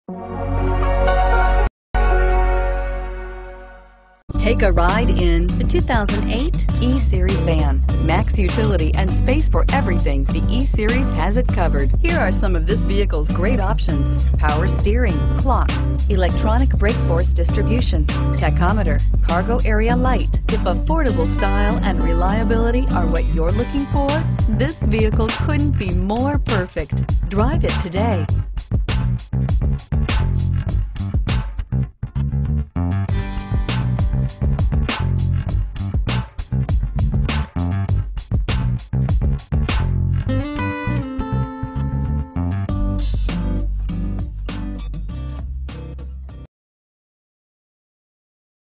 Take a ride in the 2008 E-Series van. Max utility and space for everything, the E-Series has it covered. Here are some of this vehicle's great options: power steering, clock, electronic brake force distribution, tachometer, cargo area light. If affordable style and reliability are what you're looking for, this vehicle couldn't be more perfect. Drive it today.